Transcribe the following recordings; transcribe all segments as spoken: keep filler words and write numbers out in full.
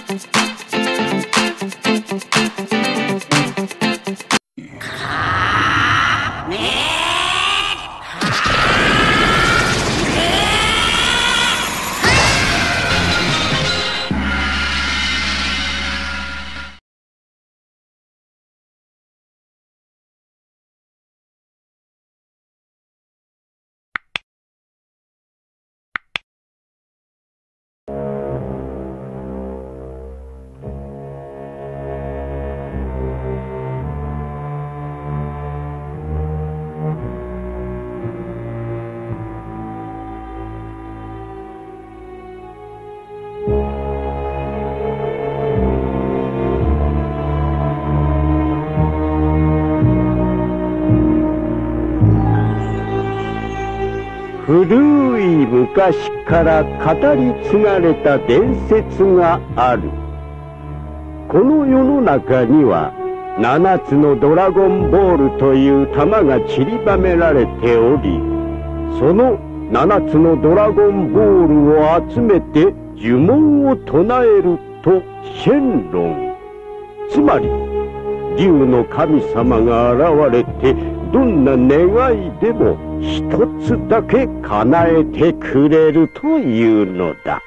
古い昔から語り継がれた伝説がある。この世の中には七つのドラゴンボールという玉が散りばめられており、その七つのドラゴンボールを集めて呪文を唱えるとシェンロン、つまり竜の神様が現れてどんな願いでも一つだけ叶えてくれるというのだ。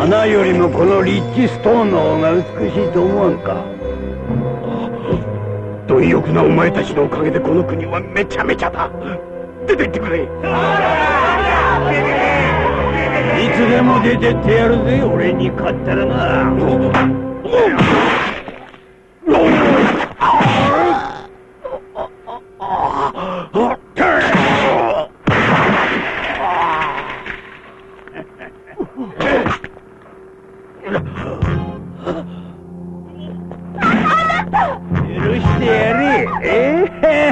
花よりもこのリッチストーンの方が美しいと思わんか。貪欲なお前たちのおかげでこの国はめちゃめちゃだ。出てってくれ。いつでも出てってやるぜ、俺に勝ったらな。許してやれ。え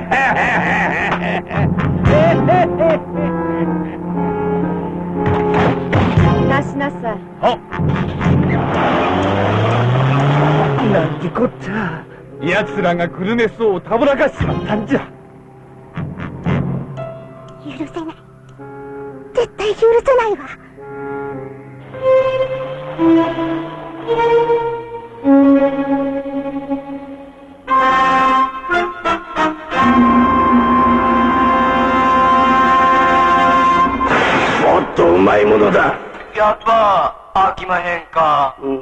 出しなさい。 あ、なんてこった。奴らがグルメ層をたぶらかしちまったんじゃ。 許せない。絶対許せないわ。 もっとうまいものだ。 やっぱ飽きまへんか。 うん、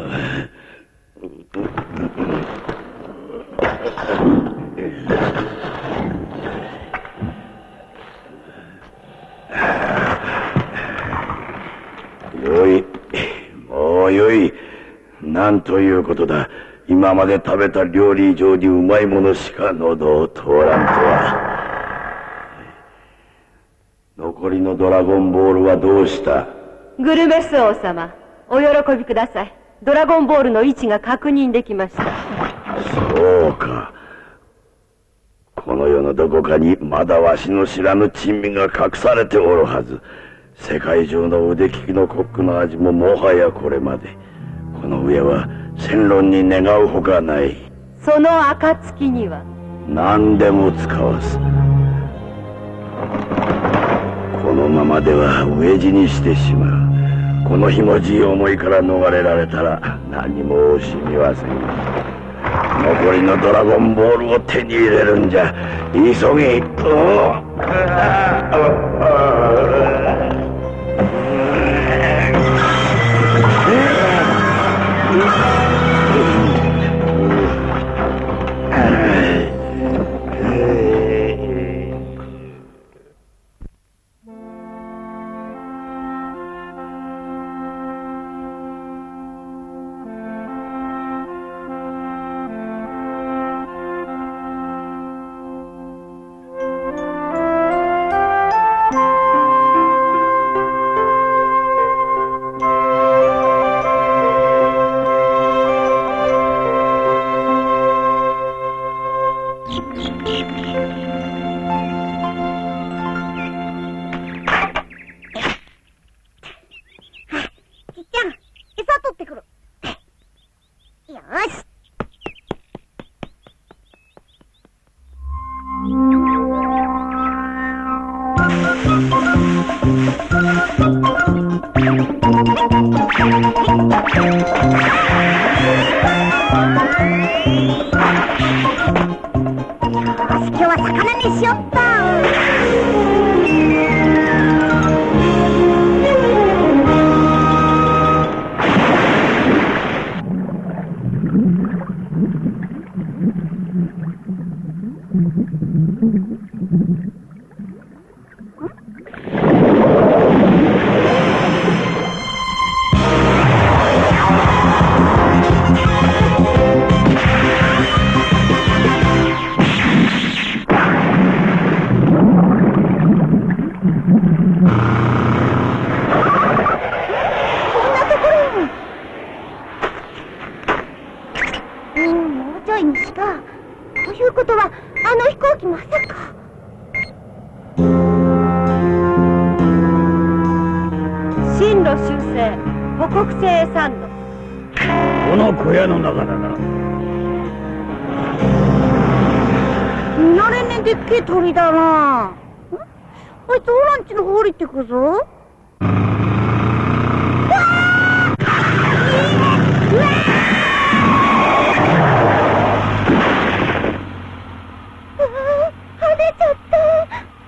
よい、もうよい。なんということだ。今まで食べた料理以上にうまいものしか喉を通らんとは。残りのドラゴンボールはどうした？ グルメス王様、お喜びください。ドラゴンボールの位置が確認できました。 そうか。この世のどこかにまだわしの知らぬ珍味が隠されておるはず。世界中の腕利きのコックの味ももはやこれまで。この上は戦論に願うほかない。 その暁には何でも使わす。このままでは飢え死にしてしまう。このひもじい思いから逃れられたら何も惜しみはせん。残りのドラゴンボールを手に入れるんじゃ。急げ。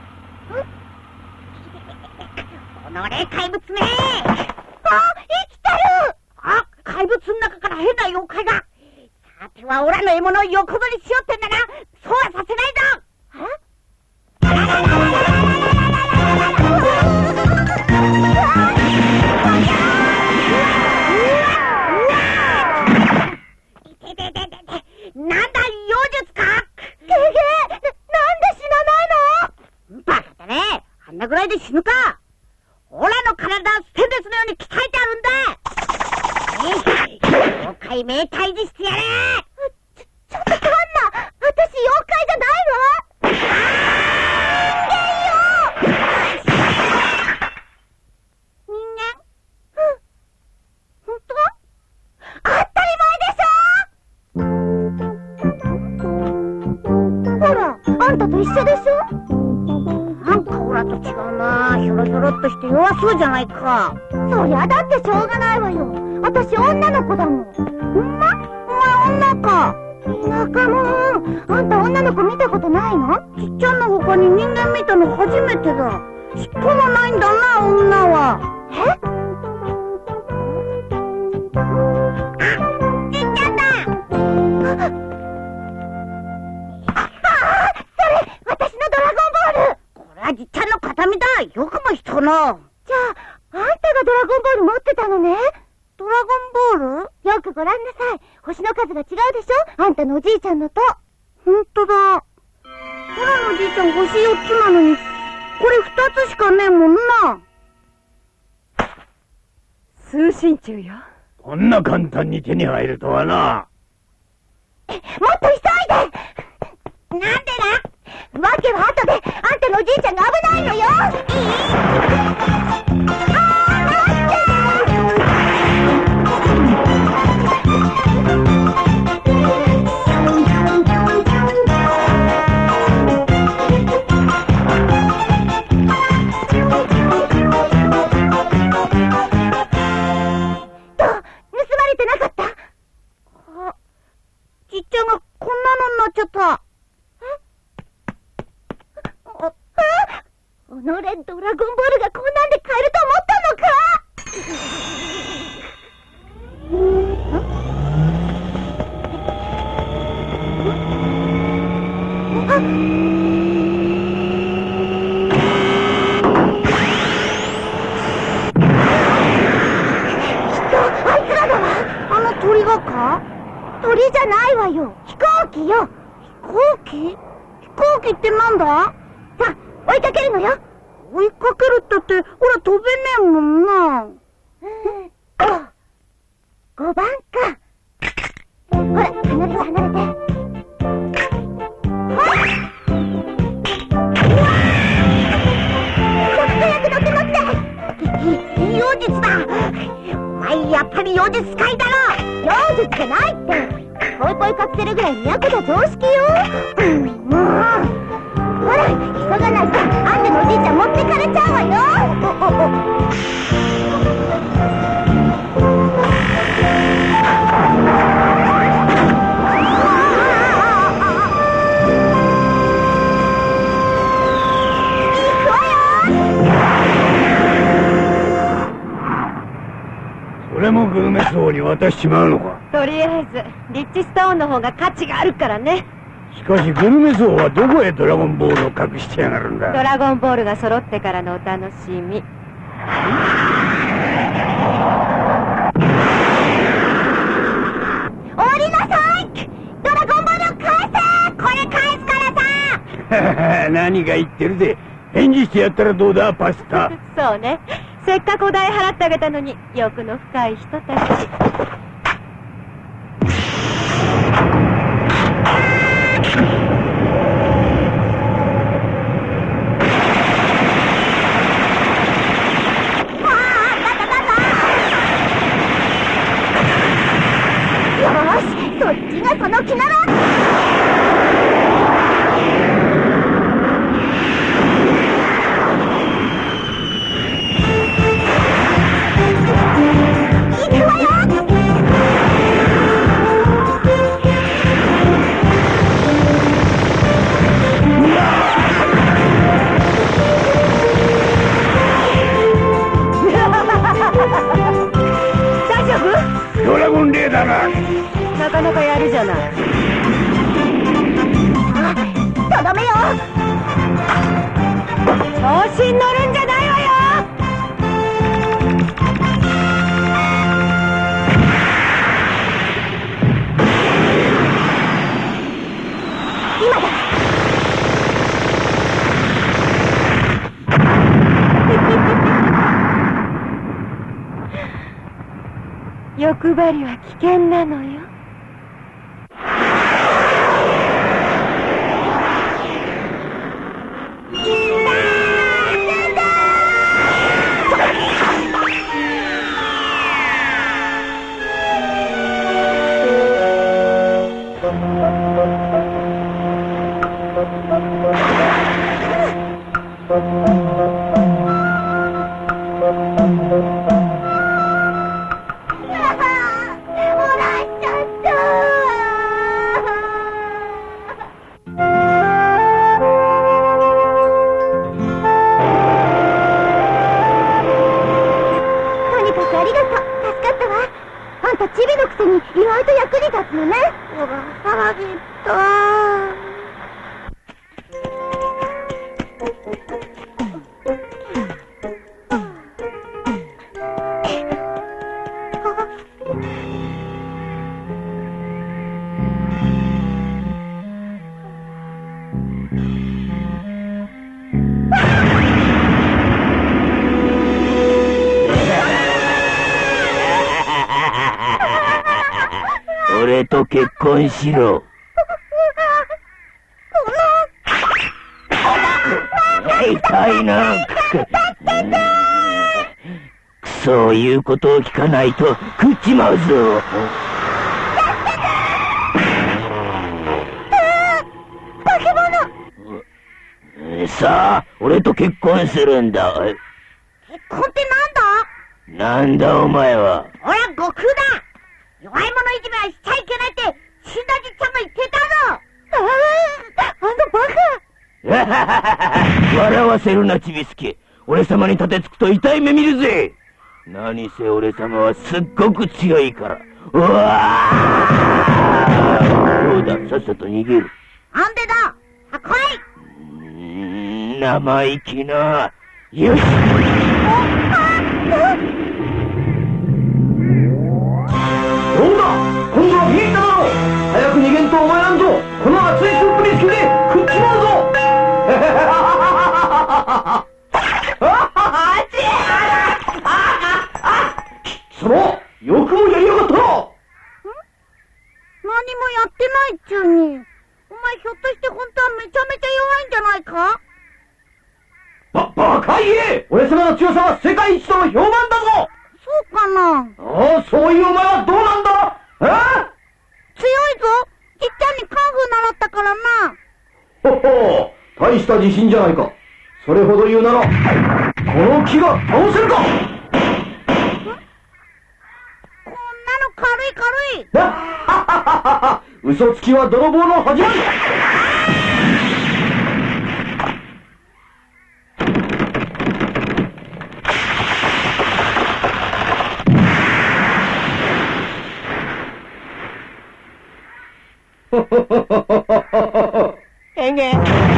生きたよ。 妖怪だ。さてはオラの獲物を横取りしようってんだな。そうはさせないぞ。なんだ、妖術か。ゲゲー、なんで死なないの。バカだね。あんなぐらいで死ぬか。オラの体はステンレスのように鍛えてあるんだ。妖怪め退治してやれ。ちょ、ちょっとカンナ、私妖怪じゃないわ。人間よ。人間？うん。ほんと？当たり前でしょ。ほら、あんたと一緒でしょ。なんかオラと違うな。ひょろひょろっとして弱そうじゃないか。そりゃだってしょうがないわよ。私女の子だもん。ほんま？お前女か。田舎もん。あんた女の子見たことないの？ちっちゃんの他に人間見たの初めてだ。尻尾もないんだな、女は。え？あ、ちっちゃんだ。ああ、それ、私のドラゴンボール。これはじっちゃんの形見だ。よくも人の。じゃあ、あんたがドラゴンボール持ってたのね。ドラゴンボール？よくご覧なさい。星の数が違うでしょ？あんたのおじいちゃんのと。ほんとだ。オラのおじいちゃん星よっつなのに、これふたつしかねえもんな。 通信中よ。 こんな簡単に手に入るとはな。 もっと急いで。なんでな？わけは後で、あんたのおじいちゃんが危ないのよ。いい？ちょっと。あ、あ、おのれドラゴンボールがこんなんで買えると思ったのか。きっとあいつらだわ。あの鳥がか？鳥じゃないわよ。飛行機よ。飛行機？飛行機ってなんだ？さあ、追いかけるのよ。追いかけるったって、ほら飛べねえもんな。ご、ごばんか。ほら、必ず離れて。ほら！うわー！早く乗って乗って。妖術だ。お前やっぱり妖術使いだろ。妖術じゃないって。ポイポイカプセルぐらい都の常識よ。うん、もう。ほら、急がないと、あんたのおじいちゃん持ってかれちゃうわよ。おおお。行くわよ。 それもグルメ層に渡しちまうのか。 とりあえずリッチストーンの方が価値があるからね。 しかしグルメ層はどこへドラゴンボールを隠してやがるんだ。 ドラゴンボールが揃ってからのお楽しみ。 降りなさい。ドラゴンボールを返せ。これ返すからさ。 何が言ってるぜ。返事してやったらどうだ、パスタ。 そうね。せっかくお代払ってあげたのに欲の深い人たち。 そっちがその気なら。行くわよ。 大丈夫？ ドラゴンレーダーだ。 なかなかやるじゃない。 とどめよ。 調子に乗るんじゃないわよ。 今だ。 欲張りは危険なのよ。 チビのくせに意外と役に立つのね。ほら、腹減った。 俺と結婚しろ。痛いな。そういうことを聞かないと食っちまうぞ。 化け物。 さあ、俺と結婚するんだ。 結婚ってなんだ？ なんだお前は。 俺は悟空だ。弱い者いじめはしちゃいけないって死んだじっちゃんが言ってたぞ。ああ、あのバカ。 笑わせるな、ちびすけ。俺様に立てつくと痛い目見るぜ。何せ俺様はすっごく強いから。うわー！どうだ、さっさと逃げる。 なんでだ？は来い！ うーん、生意気な。よし！ どうだ、今度は逃げただろう。早く逃げんとお前なんぞこの熱いスープにつけて食っちまうぞ。そのよくもやりやがったな。ん？何もやってないっちゅうに。お前ひょっとして本当はめちゃめちゃ弱いんじゃないか？ ば、バカ言え！俺様の強さは世界一との評判だぞ。 そうかな。 ああ、そういうお前はどうなんだ。えあ？ 強いぞ。じっちゃんにカンフー習ったからな。 ほほう、大した自信じゃないか。それほど言うならこの木が倒せるか。 こんなの軽い軽い。 はっはっはっは。嘘つきは泥棒の始まり。 えげ。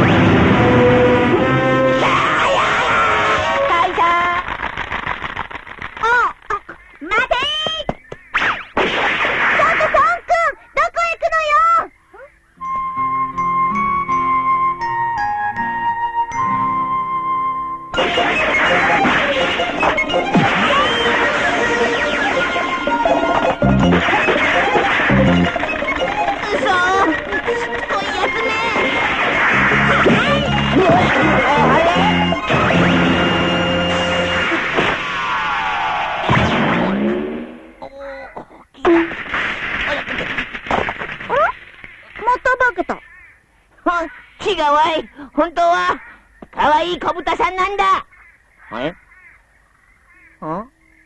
違うわい。本当はかわいい小豚さんなんだ。え？ん？あ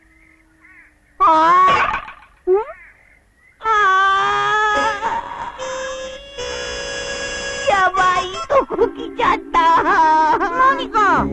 あ。ん？ああ。やばいとこ来ちゃった。 何か。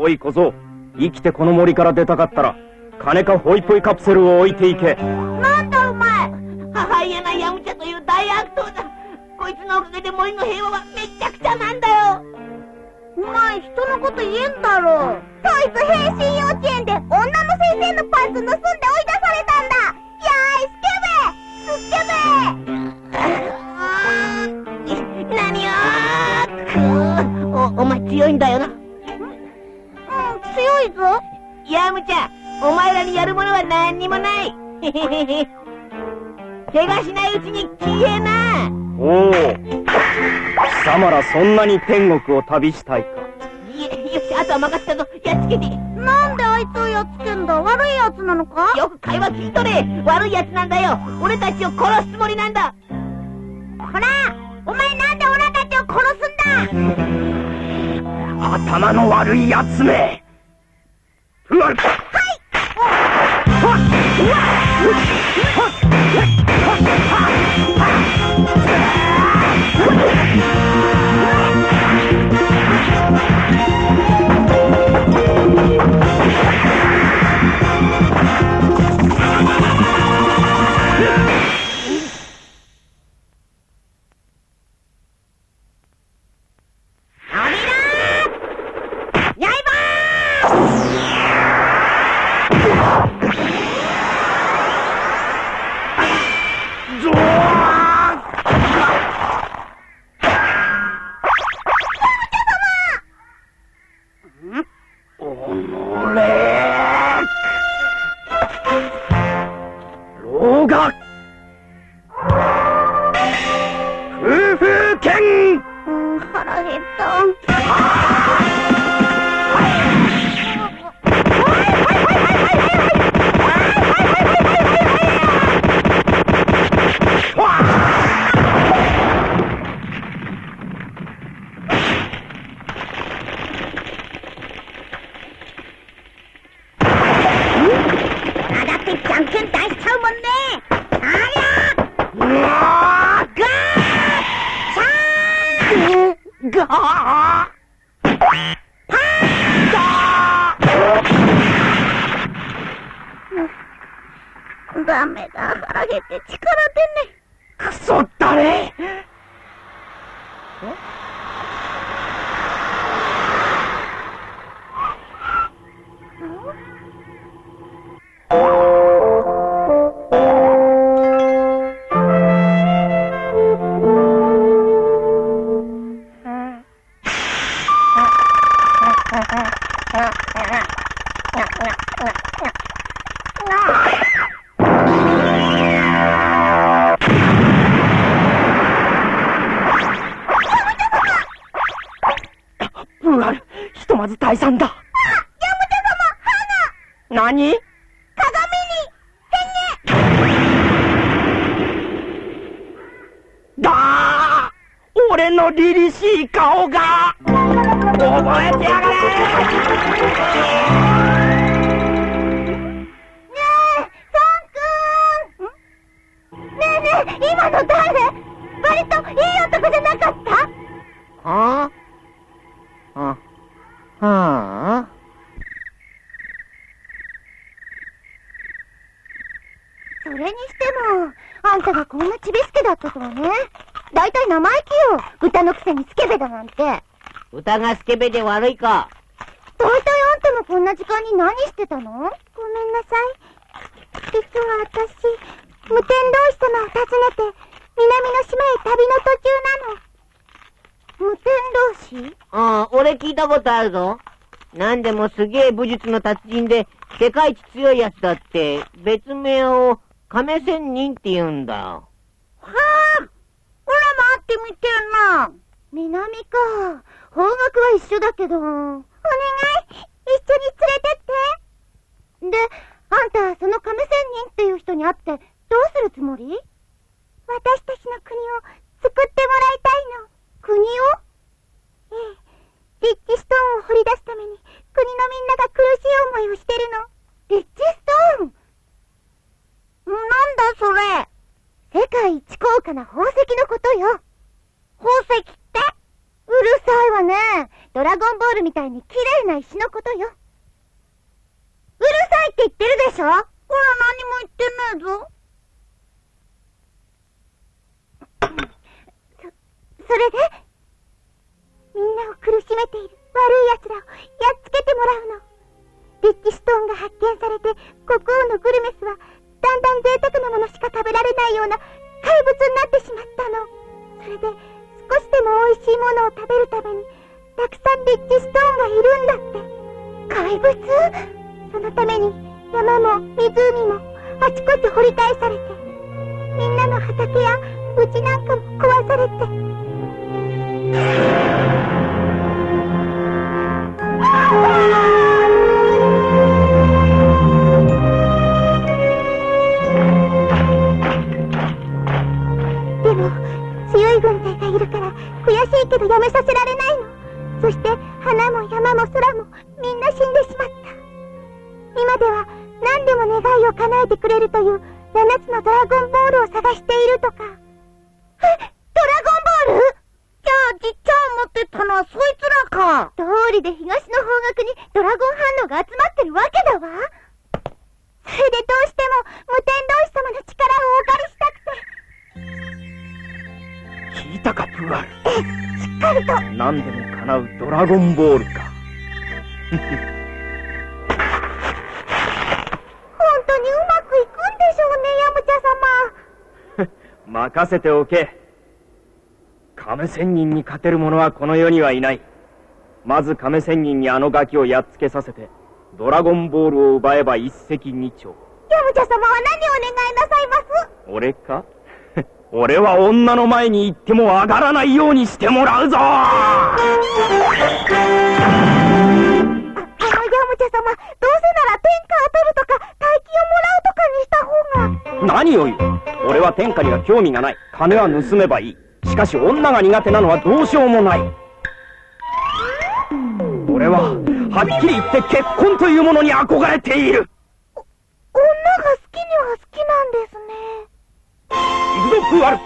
おい小僧、生きてこの森から出たかったら金かホイポイカプセルを置いていけ。 なんだお前。 母親なヤムチャという大悪党だ。こいつのおかげで森の平和はめちゃくちゃなんだよ。 お前人のこと言えんだろ。こいつ変身幼稚園で女の先生のパンツ盗んで追い出されたんだ。やーいスケベスケベ。 何よーくー。お、お前強いんだよな。うん、 強いぞ。 ヤムチャ、お前らにやるものは何にもない。へへへへ。怪我しないうちに消えな。 おお、貴様らそんなに天国を旅したいか。 いえ、よし、あとは任せたぞ。やっつけて。 なんであいつをやっつけんだ。悪いやつなのか。 よく会話聞いとれ。悪いやつなんだよ。俺たちを殺すつもりなんだ。 ほら、お前なんで俺たちを殺すんだ。 頭の悪いやつめ。うわっ、はい。 ダメだ、腹減って力出ね。 クソ誰。ひとまず退散だ。あ、ヤムチャ様、花。 何？ 鏡に変だー、俺の凛々しい顔が覚えてやがれ。 ねえ、ソンくん。ねえねえ、今の誰？割といい男じゃなかった？ はあ？あ、はあ。 それにしても、あんたがこんなちびすけだったとはね。だいたい生意気よ。歌のくせにスケベだなんて。 歌がスケベで悪いか。 だいたいあんたもこんな時間に何してたの？ごめんなさい。実は私、無天老師様を訪ねて、南の島へ旅の途中なの。無天老師？ ああ、俺聞いたことあるぞ。なんでもすげえ武術の達人で、世界一強いやつだって、別名を亀仙人って言うんだ。はあ、俺も会ってみてえな。南か。方角は一緒だけど。お願い、一緒に連れてって。で、あんた、その亀仙人っていう人に会って、どうするつもり？私たちの国を作ってもらいたいの。国を？ええ。リッチストーンを掘り出すために、国のみんなが苦しい思いをしてるの。リッチストーン？なんだそれ。世界一高価な宝石のことよ。宝石って？うるさいわね。 ドラゴンボールみたいに綺麗な石のことよ。うるさいって言ってるでしょ。ほら、何も言ってないぞ。そ、それでみんなを苦しめている悪い奴らをやっつけてもらうの。リッチストーンが発見されて、国王のグルメスはだんだん贅沢なものしか食べられないような怪物になってしまったの。それで少しでも美味しいものを食べるためにたくさんリッチストーンがいるんだって。怪物？そのために山も湖もあちこち掘り返されて、みんなの畑や家なんかも壊されて。でも強い軍勢がいるから悔しいけどやめさせられないの。そして花も山も空もみんな死んでしまった。今では何でも願いを叶えてくれるというななつのドラゴンボールを探しているとか。え、ドラゴンボール？じゃあじっちゃん持ってったのはそいつらか。どうりで東の方角にドラゴン反応が集まってるわけだわ。それでどうしても無天童子様の力をお借りしたくて。 聞いたか、プーアル。 ええ、しっかりと。 何でも叶うドラゴンボールか。 本当にうまくいくんでしょうね、ヤムチャ様。 任せておけ。亀仙人に勝てる者はこの世にはいない。まず亀仙人にあのガキをやっつけさせて、ドラゴンボールを奪えば一石二鳥。 ヤムチャ様は何をお願いなさいます？ 俺か？俺は女の前に行っても上がらないようにしてもらうぞ。あ、 あのヤムチャ様、どうせなら天下を取るとか大金をもらうとかにした方が。 何を言う。俺は天下には興味がない。金は盗めばいい。しかし女が苦手なのはどうしようもない。俺ははっきり言って結婚というものに憧れている。 お女が好きには好きなんですね。 行くぞ、プーアル。 はい、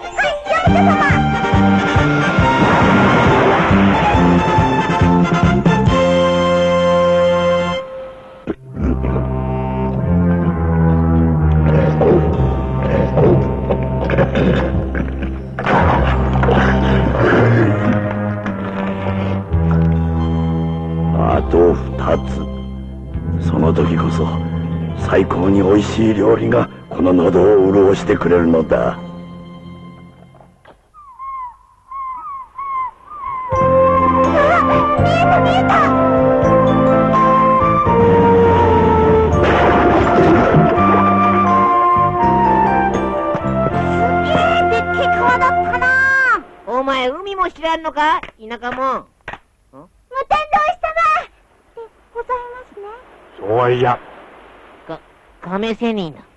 ヤムチャ様。 あと二つ。その時こそ最高に美味しい料理がこの喉を潤してくれるのだ。 見えた見えた。すげえでっけえ川だったな。 お前、海も知らんのか、田舎もん。 無天童子様でございますね。 そういや。 か、亀仙人だ。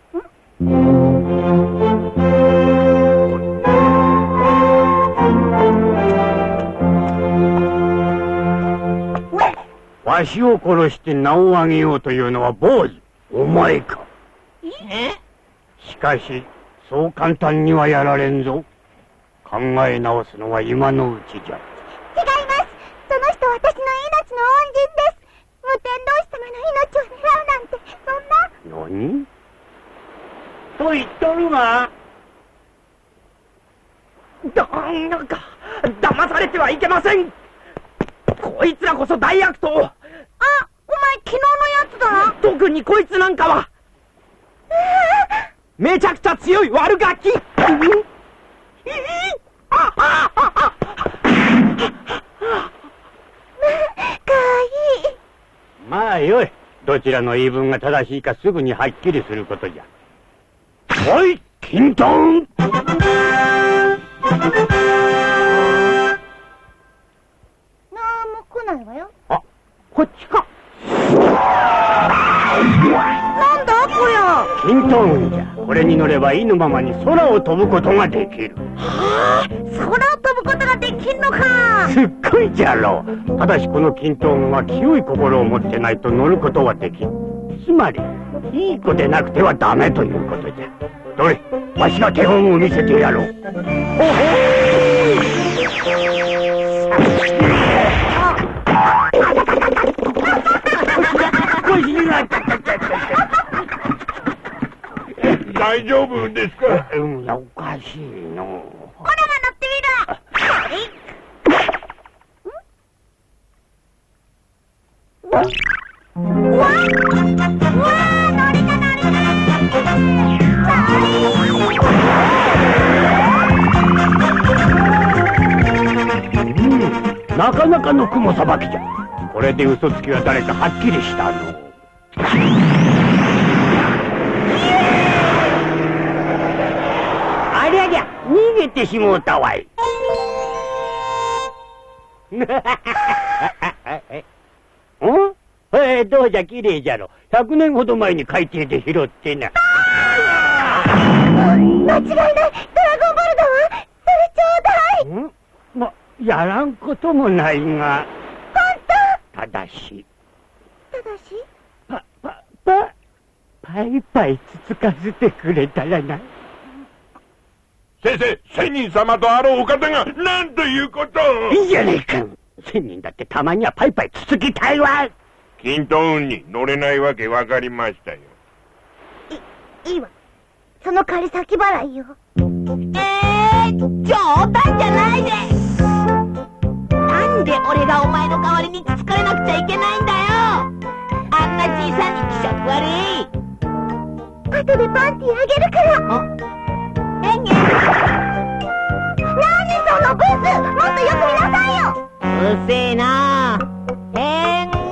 わしを殺して名を上げようというのは坊主、お前か。 え？ しかしそう簡単にはやられんぞ。考え直すのは今のうちじゃ。 違います。その人は私の命の恩人です。無天童子様の命を狙うなんて、そんな。 何と言っとるが。 だ、なんか、騙されてはいけません。こいつらこそ大悪党。あ、お前昨日のやつだ。 特にこいつなんかは。めちゃくちゃ強い悪ガキ。ああああまあよい。どちらの言い分が正しいかすぐにはっきりすることじゃ。おい、キントン。 なんも来ないわよ。 あ、こっちか。 なんだこりゃ。 キントンじゃ。これに乗れば意のままに空を飛ぶことができる。 はあ、空を飛ぶことができんのか。 すっごいじゃろう。ただしこのキントンは清い心を持ってないと乗ることはできん。つまりいい子でなくてはダメということじゃ。どれ、わしが手本を見せてやろう。ほほーい。あ大丈夫ですか？ うん、おかしいの。 これが乗ってみろ。うわっ、うわー、乗れた乗れた。なかなかの雲さばきじゃ。これで嘘つきは誰かはっきりしたの。ありゃりゃ、逃げてしもうたわい。んえー、どうじゃ、綺麗じゃろ。百年ほど前に海底で拾ってな。 間違いない、ドラゴンボールだわ。それちょうだい。 んま、やらんこともないが。 本当。 ただし。 ただしパ、パ、パ、パイパイつつかせてくれたらな。 先生、仙人様とあろうお方が、なんということを。 いいじゃねえか。仙人だってたまにはパイパイつつきたいわ。 均等運に乗れないわけわかりましたよ。 い、いいわ。その代わり先払いよ。 えー、冗談じゃないで。なんで俺がお前の代わりにつつかれなくちゃいけないんだよ。あんなじいさんに気色悪い。 後でパンティあげるから。 えんげ。 何そのブス、もっとよく見なさいよ。 うるせえな。へんげ。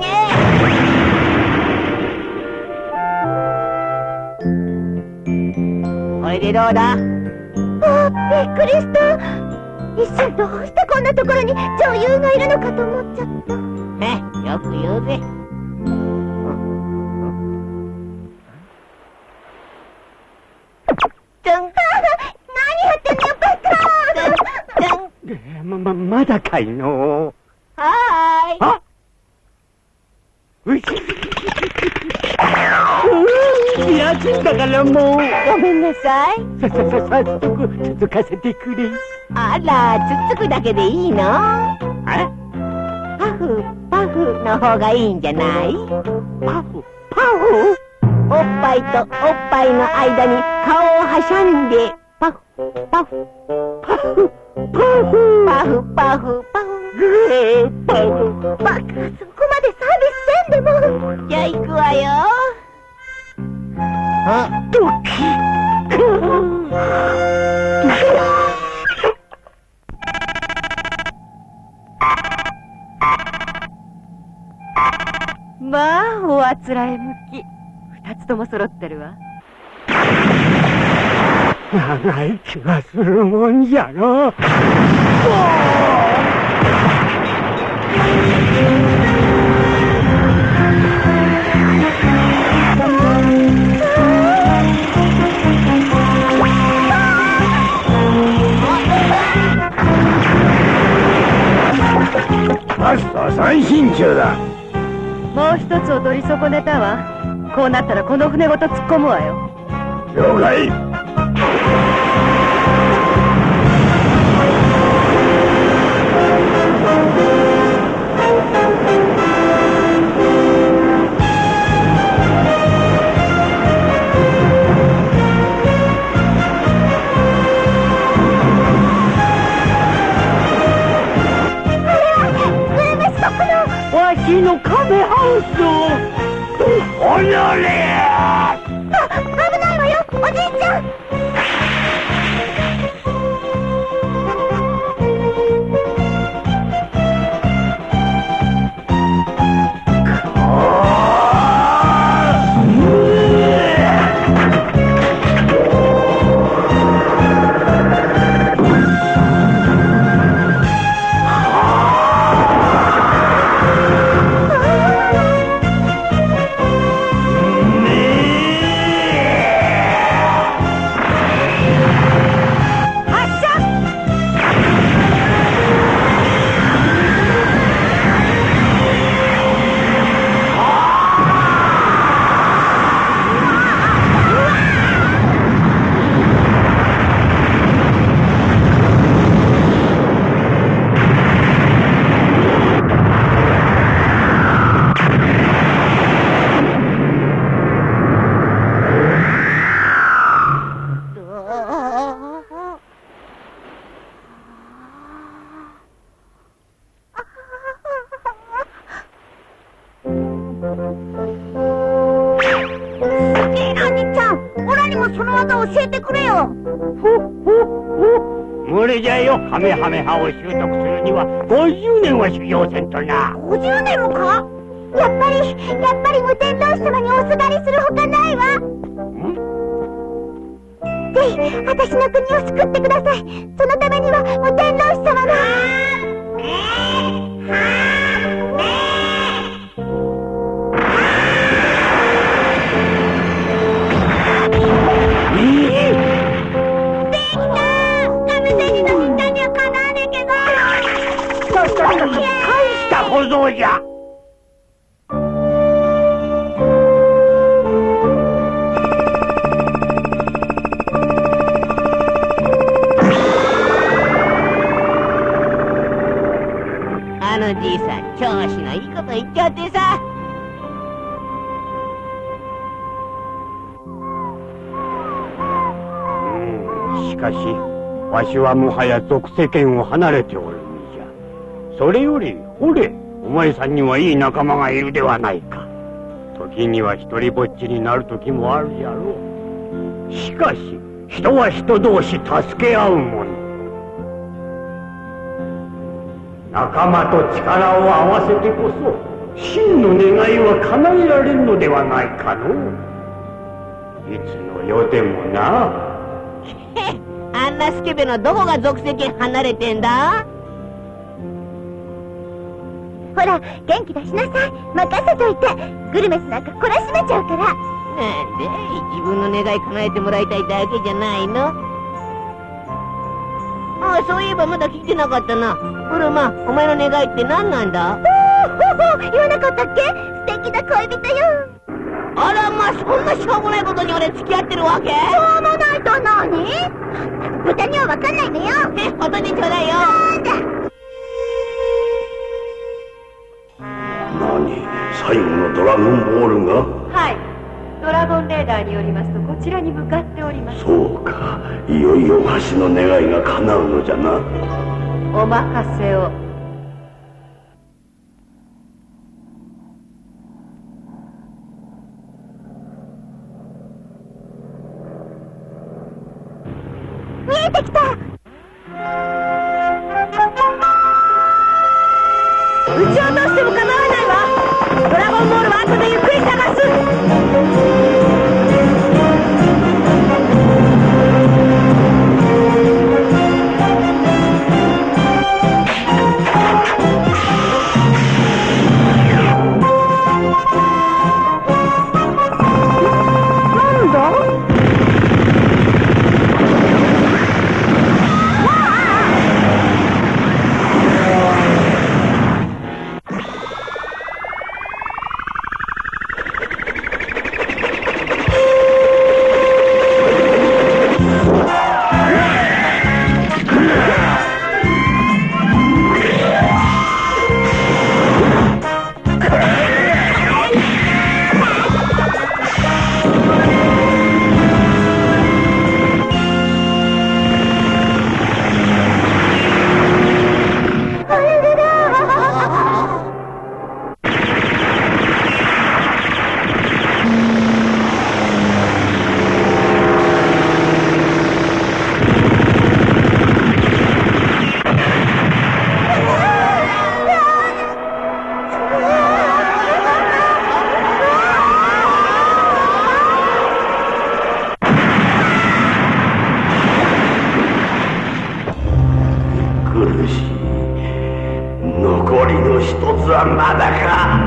これでどうだ？ あ、びっくりした。一瞬どうしてこんなところに女優がいるのかと思っちゃった。 え、よく言うぜ。 何やってんのよ、ペッカー。 ま、ま、まだかいの。 はーい。 あうし気がついたからもう。 ごめんなさい。 さささ早速続かせてくれ。 あら、つっつくだけでいいの？ えパフ、パフの方がいいんじゃない？ パフパフおっぱいとおっぱいの間に顔を挟んで、パフ、パフ、 パフパフパフ、パフ、パフ。 パフバカ、そこまでサービスせんでも。 じゃあ行くわよ。あ、 ドキまあ、おあつらえ向き。二つとも揃ってるわ。 長い気がするもんじゃろ。マスター最新中だ。 もう一つを取り損ねたわ。こうなったらこの船ごと突っ込むわよ。 了解。わしのカメハウスをおのれ。 あ、危ないわよ、おじいちゃん。 教えてくれよ。 無理じゃよ。カメハメハを習得するにはごじゅうねんは修行せんとな。 ごじゅうねんもか？やっぱり、やっぱり無天老師様におすがりするほかないわ。ぜひ、私の国を救ってください。そのためには無天老師様の。 大した小僧じゃ。 あのじいさん、調子のいいこと言っちゃってさ。 うん、しかしわしはもはや俗世間を離れておる身じゃ。それよりほれ、お前さんにはいい仲間がいるではないか。時には一人ぼっちになる時もあるじゃろう。しかし人は人同士助け合うもの。仲間と力を合わせてこそ真の願いは叶えられるのではないかの。いつの世でもな。 あんなスケベのどこが俗世間離れてんだ？ ほら、元気出しなさい。任せといて。グルメスなんか懲らしめちゃうから。 なんで自分の願い叶えてもらいたいだけじゃないの？ああ、そういえばまだ聞いてなかったな。ブルマ、お前の願いって何なんだ？ おお、言わなかったっけ？素敵な恋人よ。 あらまあ、そんなしょうもないことに俺付き合ってるわけ？しょうもないと何？豚には分かんないのよ。 え、ほどでちょうだいよ。 なんだ。 何？最後のドラゴンボールが？ はい。ドラゴンレーダーによりますと、こちらに向かっております。 そうか。いよいよわしの願いが叶うのじゃな。 お任せを。 見えてきた。 撃ち落としても構わないわ。ドラゴンボールは後でゆっくり探す。 なんだ？ 残りの一つはまだか。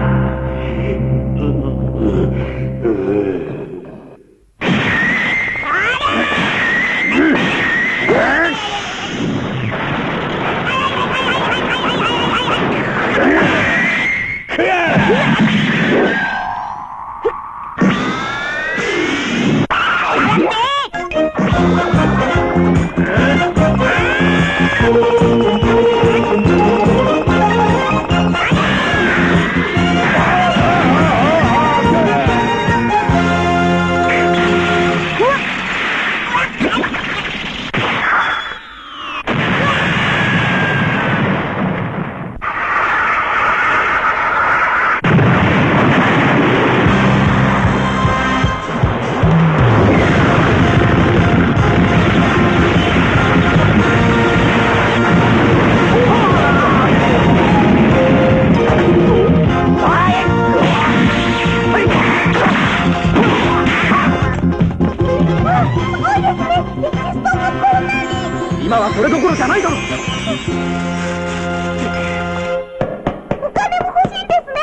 今はそれどころじゃないだろ。 お金も欲しいんですね。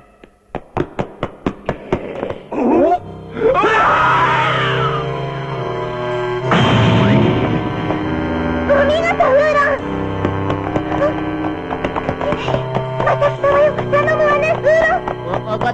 お見事、ウーロン。また来たわよ。頼むわね、ウーロン。 わ、わかった。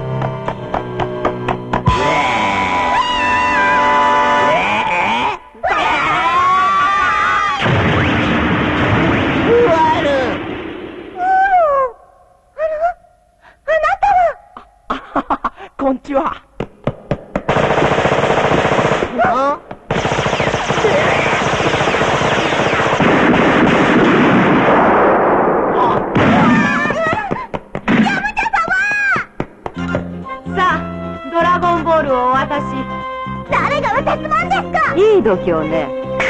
こんにちは。 あ？ さあ、ドラゴンボールをお渡し。 誰が渡すもんですか。 いい度胸ね。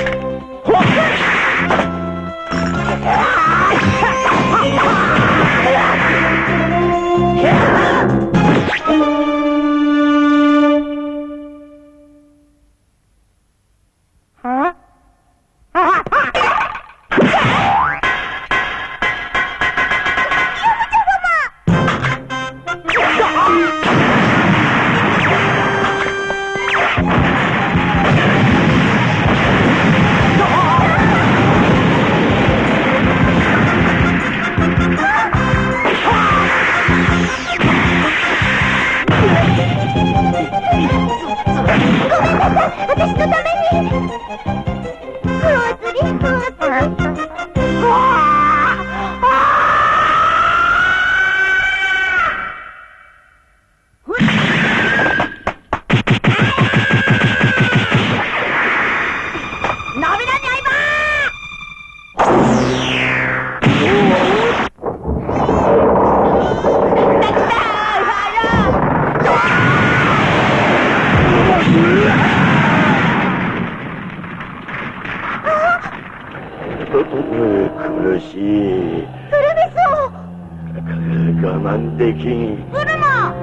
苦しい。 フルベスを我慢できん。 ブルマ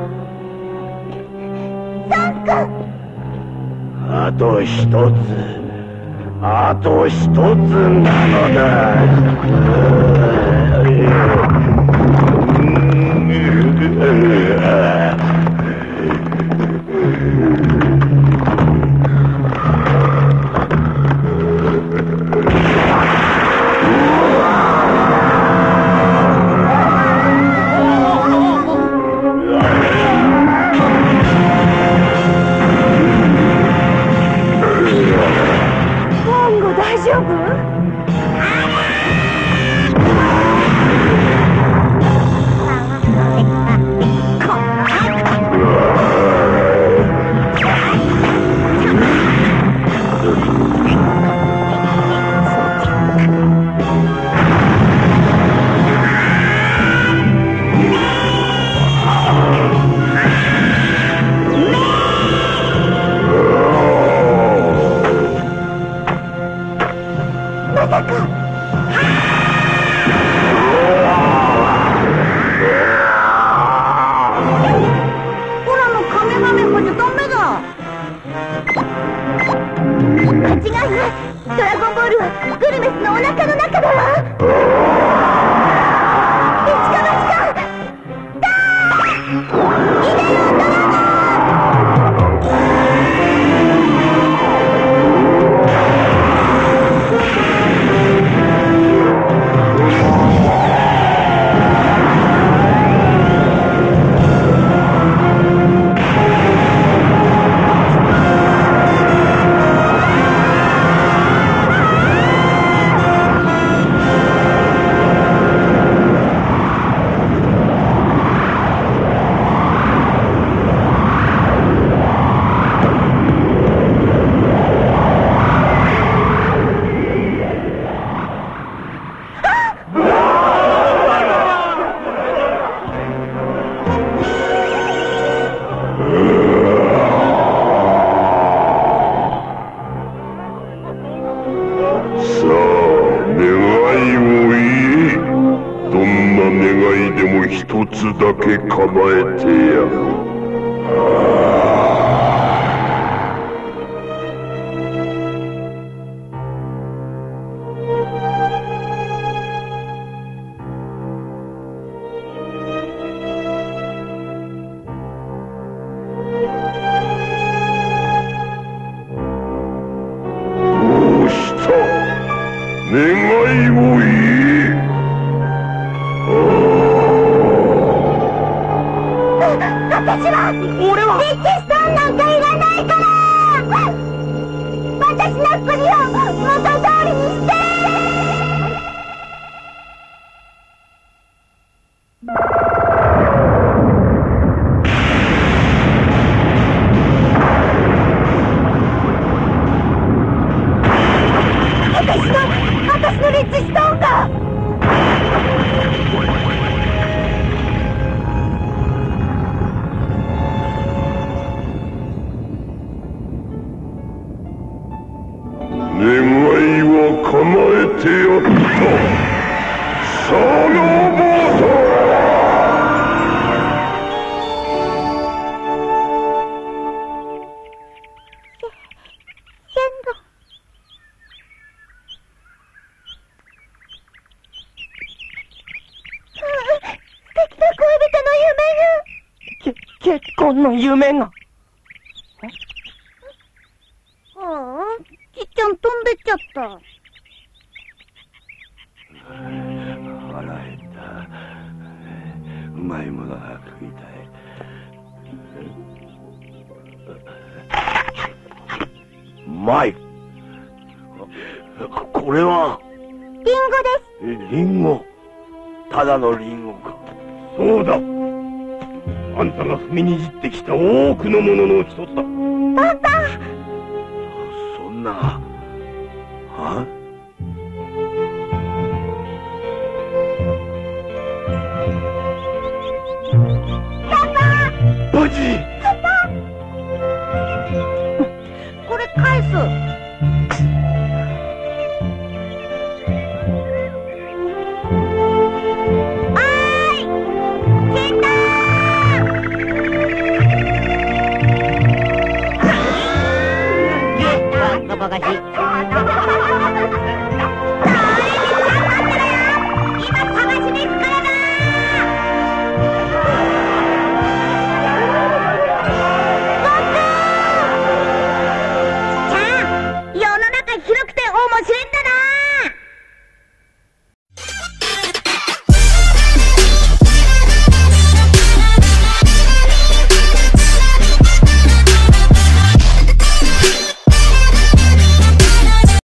サンク。 あと一つ、あと一つなのだ。 大丈夫？ だけ叶えてやる。 いを言え。 私は俺はリッチストーンなんかいらないから、私の国を元通りにして。私の私のリッチストーンが。 願いは叶えてやった。さらばだ。 線路。素敵な恋人の夢が。 け、結婚の夢が。 ああ、ちっちゃん飛んでっちゃった。 腹減った。うまいものが食いたい。うまい。これはリンゴです。 リンゴ。ただのリンゴか。そうだ。あんたが踏みにじってきた多くのものの一つだ。 パパ。 そんな。は？バジー。 パパ。これ返す。あーい。来たー。 バカバカしい。